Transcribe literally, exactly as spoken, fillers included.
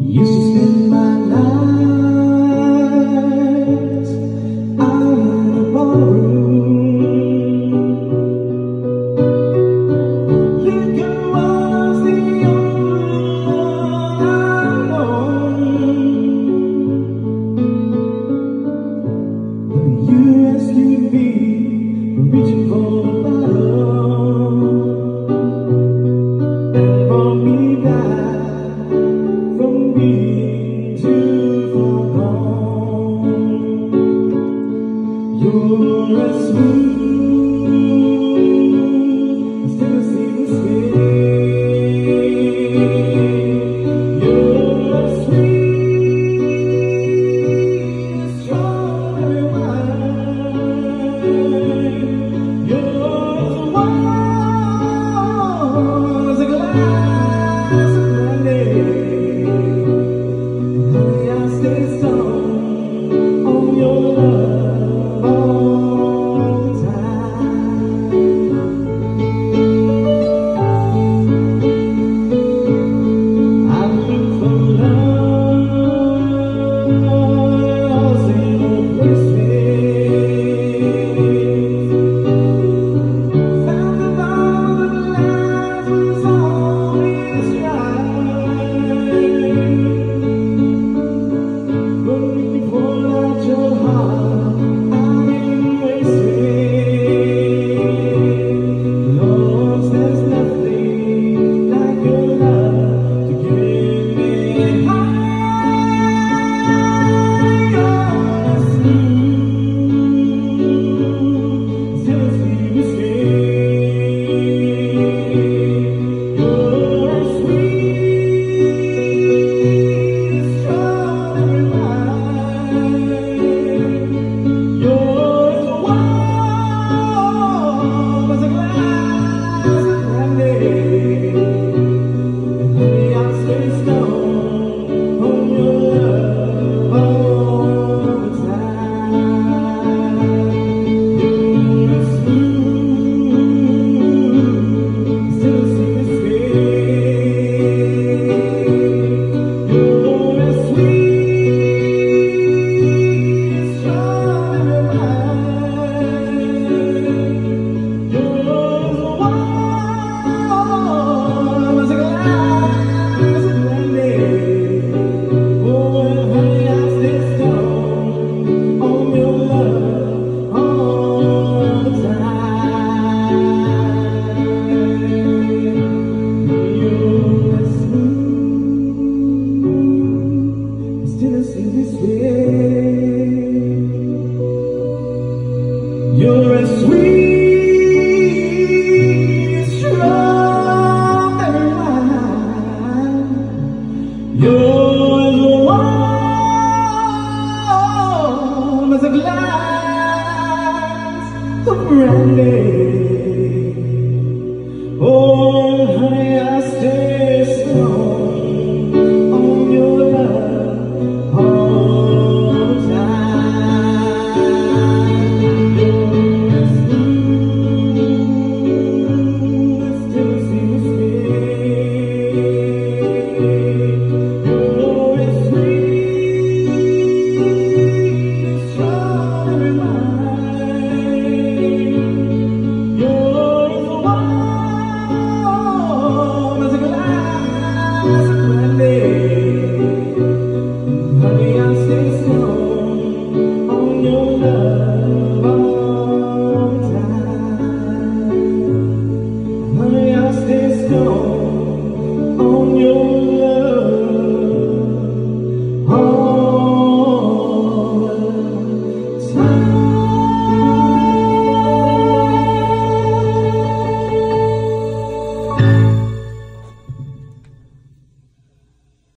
Used to spend my nights out in the ballroom. Liquor was the only love I know. But you rescued me from reaching for the bottom and brought me back from being too far gone. You're as smooth as Tennessee whiskey. You're as sweet as strawberry wine. You're as warm as a glass of brandy. I stay strong on your love all the time. I look for love in all places. Found the love that lies was always right. But if you poured out your heart, I embrace it. Lord, there's nothing like your love to give me high. You're as smooth as Tennessee whiskey. You're as sweet as strawberry wine. You're as warm as a glass of brandy. And honey, I'll stay strong on your love all the time. You're as smooth as Tennessee whiskey. You're as sweet as strawberry wine. You're as warm as a glass of brandy. Oh, and honey, I'll stay strong on your love all the time. You're as smooth as Tennessee whiskey. You're as sweet as strawberry wine. You're as warm as a glass of brandy.